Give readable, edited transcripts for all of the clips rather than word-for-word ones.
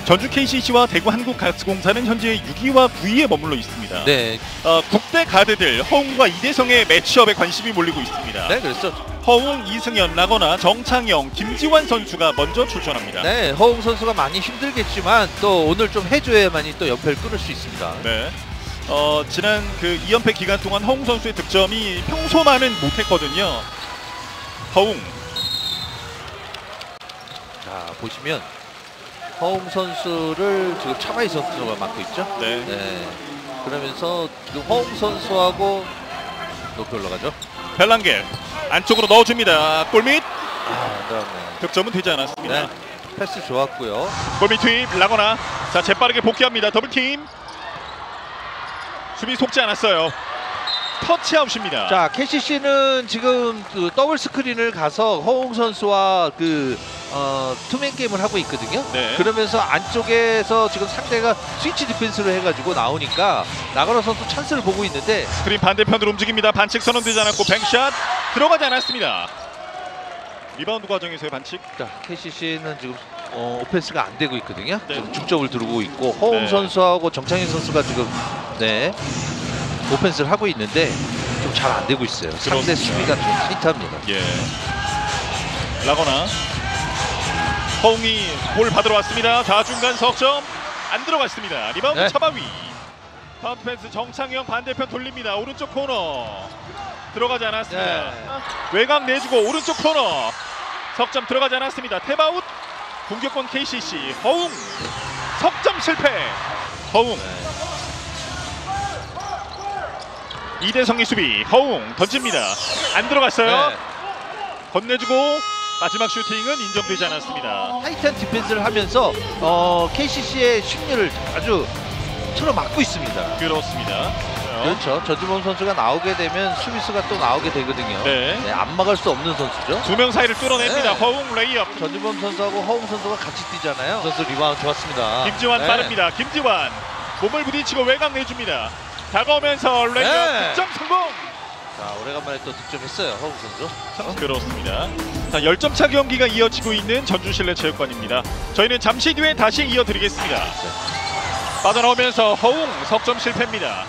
전주 KCC와 대구 한국가스공사는 현재 6위와 9위에 머물러 있습니다. 네. 국대 가드들 허웅과 이대성의 매치업에 관심이 몰리고 있습니다. 네, 그렇죠. 허웅, 이승현, 라거나, 정창영, 김지환 선수가 먼저 출전합니다. 네, 허웅 선수가 많이 힘들겠지만 또 오늘 좀 해줘야만이 또 연패를 끊을 수 있습니다. 네. 지난 그 2연패 기간 동안 허웅 선수의 득점이 평소만은 못했거든요. 허웅. 자, 보시면 허웅 선수를 지금 차바이 선수가 맡고 있죠. 네. 네. 그러면서 지금 허웅 선수하고 높이 올라가죠. 벨랑겔 안쪽으로 넣어줍니다. 골밑. 그다음에 득점은 되지 않았습니다. 네. 패스 좋았고요. 골밑 투입 라거나. 자, 재빠르게 복귀합니다. 더블팀. 수비 속지 않았어요. 터치아웃입니다. 자, KCC는 지금 그 더블 스크린을 가서 허웅 선수와 그 투맨 게임을 하고 있거든요. 네. 그러면서 안쪽에서 지금 상대가 스위치 디펜스를 해가지고 나오니까 나가로 선수 찬스를 보고 있는데 스크린 반대편으로 움직입니다. 반칙 선언되지 않았고 뱅샷 들어가지 않았습니다. 리바운드 과정에서의 반칙. 자, KCC는 지금 오펜스가 안 되고 있거든요. 네. 지금 중점을 두르고 있고 허웅 네. 선수하고 정창인 선수가 지금 오펜스를 하고 있는데 좀 잘 안 되고 있어요. 상대 수비가 좀 타이트합니다. 예. 라거나. 허웅이 볼 받으러 왔습니다. 좌중간 석점 안 들어갔습니다. 리바운드 네. 차바위. 카운트 패스 정창영 반대편 돌립니다. 오른쪽 코너 들어가지 않았습니다. 네. 외곽 내주고 오른쪽 코너 석점 들어가지 않았습니다. 탭아웃. 공격권 KCC 허웅 석점 실패. 허웅. 이대성의 수비. 허웅 던집니다. 안 들어갔어요. 네. 건네주고 마지막 슈팅은 인정되지 않았습니다. 타이트한 디펜스를 하면서 KCC의 승리를 아주 틀어막고 있습니다. 그렇습니다. 그렇죠. 전주범 선수가 나오게 되면 수비수가 또 나오게 되거든요. 네. 안 막을 수 없는 선수죠. 두 명 사이를 뚫어냅니다. 네. 허웅 레이업. 전주범 선수하고 허웅 선수가 같이 뛰잖아요. 선수 리바운드 좋았습니다. 김지환 네. 빠릅니다. 김지환 몸을 부딪히고 외곽 내줍니다. 다가오면서 레이업 네. 득점 성공. 자, 오래간만에 또 득점했어요. 허웅 선수. 그렇습니다. 자, 10점 차 경기가 이어지고 있는 전주실내체육관입니다. 저희는 잠시 뒤에 다시 이어드리겠습니다. 빠져나오면서 허웅 석점 실패입니다.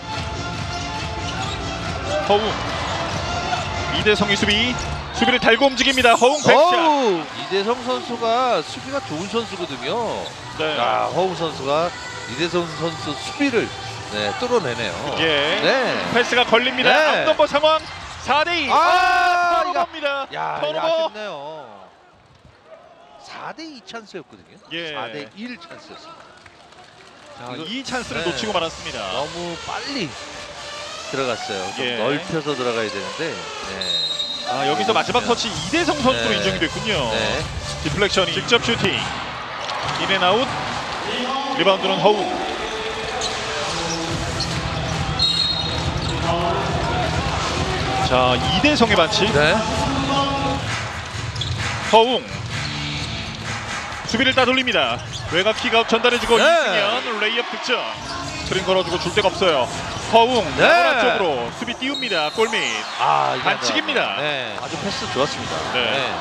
허웅. 이대성의 수비를 달고 움직입니다. 허웅 백샷. 이대성 선수가 수비가 좋은 선수거든요. 네. 야, 허웅 선수가 이대성 선수 수비를 뚫어내네요. 예. 네. 패스가 걸립니다. 네. 앞넘버 상황 4대2. 턴오버입니다. 야, 턴오버. 아쉽네요. 4대2 찬스였거든요. 예. 4대1 찬스였습니다. 자, 이거- 이 찬스를 네. 놓치고 말았습니다. 너무 빨리 들어갔어요. 좀 예. 넓혀서 들어가야 되는데. 네. 아, 여기서 마지막 터치 이대성 선수로 네. 인정이 됐군요. 네. 디플렉션이 직접 슈팅. 인앤아웃. 리바운드는 허웅. 자, 이대성의 반칙. 네. 허웅. 수비를 따돌립니다. 외곽 킥아웃 전달해주고 네. 이승현 레이업 득점. 스크린 걸어주고 줄 데가 없어요. 허웅 네. 라거나 쪽으로 수비 띄웁니다. 골밑. 이게 반칙입니다. 네. 아주 패스 좋았습니다. 네.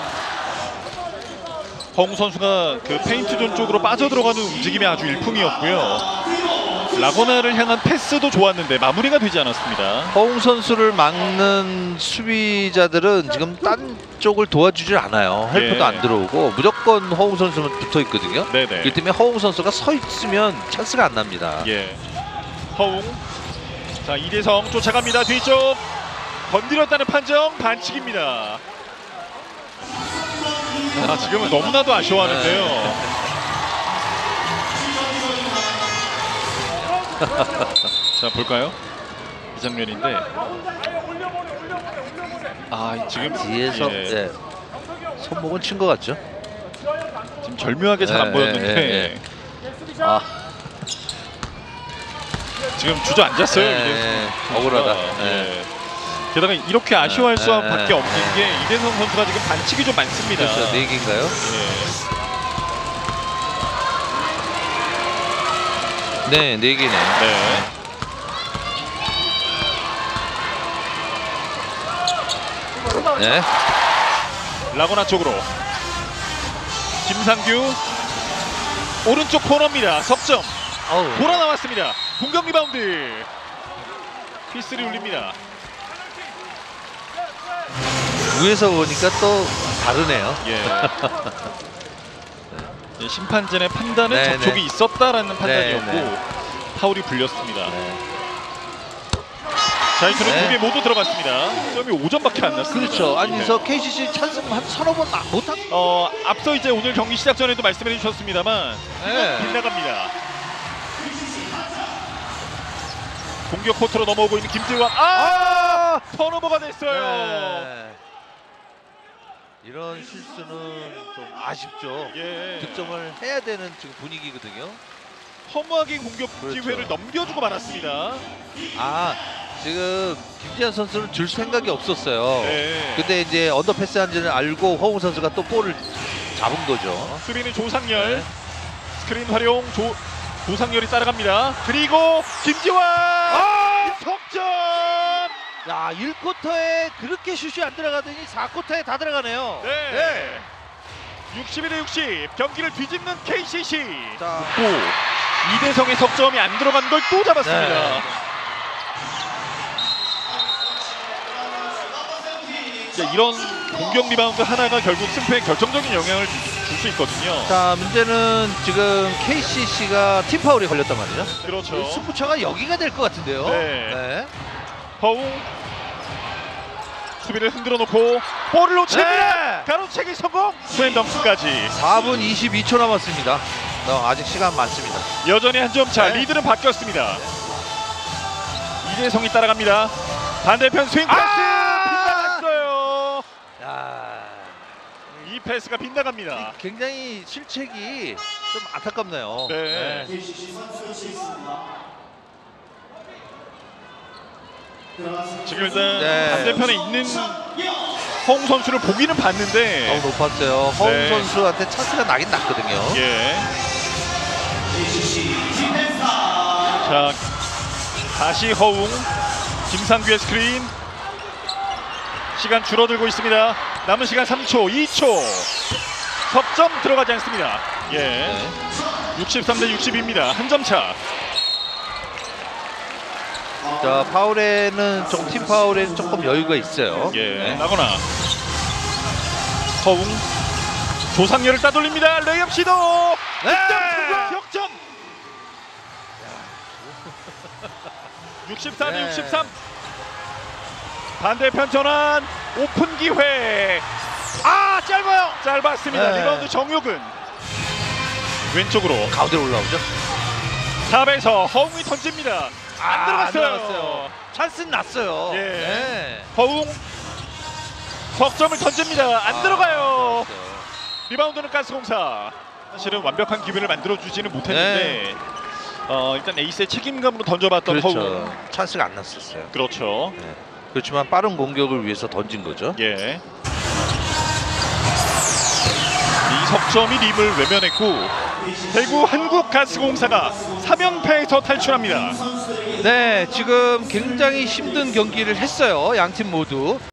허웅 선수가 그 페인트 존 쪽으로 빠져들어가는 움직임이 아주 일품이었고요. 라거나를 향한 패스도 좋았는데 마무리가 되지 않았습니다. 허웅 선수를 막는 수비자들은 지금 딴 쪽을 도와주질 않아요. 헬프도 예. 안 들어오고 무조건 허웅 선수만 붙어 있거든요. 네네. 그렇기 때문에 허웅 선수가 서 있으면 찬스가 안 납니다. 예. 허웅. 자, 이대성 쫓아갑니다. 뒤쪽 건드렸다는 판정 반칙입니다. 아, 지금은 너무나도 아쉬워하는데요. 자, 볼까요? 이 장면인데. 아, 지금 뒤에서 예. 손목은 친 것 같죠? 지금 절묘하게 잘 안 보였는데 아, 지금 주저앉았어요. 네, 이대성 선수가. 억울하다. 예. 네. 게다가 이렇게 아쉬워할 네, 수밖에 네. 없는 게 이대성 선수가 지금 반칙이 좀 많습니다. 그렇죠. 4개인가요? 예. 네, 4개네. 네. 네. 라거나 쪽으로 김상규 오른쪽 코너입니다. 석점 어우. 돌아 나왔습니다. 공격 리바운드. 피스를 울립니다. 위에서 보니까 또 다르네요. 예. 네, 심판진의 판단은 네, 접촉이 네. 있었다라는 판단이었고 네, 파울이 불렸습니다. 네. 자이트는 네. 2개 모두 들어갔습니다. 점이 5점밖에 안 났습니다. 그렇죠. 아니 예. 그래서 KCC 찬스 한 서너 번 못한. 앞서 이제 오늘 경기 시작 전에도 말씀해 주셨습니다만 네. 빗나갑니다. 공격 코트로 넘어오고 있는 김지환. 턴오버가 됐어요. 네. 이런 실수는 좀 아쉽죠. 예. 득점을 해야 되는 지금 분위기거든요. 허무하게 공격 그렇죠. 기회를 넘겨주고 말았습니다. 지금 김지한 선수는 줄 생각이 없었어요. 네. 근데 이제 언더 패스한지는 알고 허웅 선수가 또 볼을 잡은 거죠. 수비는 조상열. 네. 스크린 활용 조상열이 따라갑니다. 그리고 김지환 석점. 야, 1쿼터에 그렇게 슛이 안 들어가더니 4쿼터에 다 들어가네요. 네. 61대 60 경기를 뒤집는 KCC. 자, 이대성의 석점이 안 들어간 걸 또 잡았습니다. 네. 자, 이런 공격 리바운드 하나가 결국 승패에 결정적인 영향을 줄 수 있거든요. 자, 문제는 지금 KCC가 팀 파울이 걸렸단 말이죠. 그렇죠. 승부처가 여기가 될 것 같은데요. 네. 허웅 수비를 흔들어 놓고 볼을 놓칩니다. 네. 가로채기 성공. 스웬덩크까지 4분 22초 남았습니다. 아직 시간 많습니다. 여전히 한 점 차. 네. 리드는 바뀌었습니다. 이재성이 따라갑니다. 반대편 스윙 패스 빗나갔어요. 야, 이 패스가 빗나갑니다. 굉장히 실책이 좀 안타깝네요. 네. 지금 일단 네. 반대편에 있는 허웅 선수를 보기는 봤는데 높았어요. 허웅 네. 선수한테 찬스가 나긴 났거든요. 예. 자, 다시 허웅, 김상규의 스크린. 시간 줄어들고 있습니다. 남은 시간 3초, 2초. 석점 들어가지 않습니다. 예. 네. 63대 60입니다. 한 점 차. 자, 파울에는 팀 파울에는 조금 여유가 있어요. 예. 네. 나거나. 허웅. 조상열을 따돌립니다. 레이업 시도. 네. 역전. 64대 네. 63. 반대편 전환. 오픈 기회. 짧아요. 짧았습니다. 네. 리바운드 정효근. 왼쪽으로. 가운데로 올라오죠. 탑에서 허웅이 던집니다. 안 들어갔어요. 찬스는 났어요. 예. 네. 허웅. 석점을 던집니다. 안 들어가요. 리바운드는 가스공사. 사실은 완벽한 기회를 만들어주지는 못했는데 일단 에이스의 책임감으로 던져봤던 그렇죠. 허웅. 찬스가 안 났었어요. 그렇죠. 네. 그렇지만 빠른 공격을 위해서 던진 거죠. 예. 이 석점이 림을 외면했고 대구 한국가스공사가 3연패에서 탈출합니다. 네, 지금 굉장히 힘든 경기를 했어요. 양 팀 모두.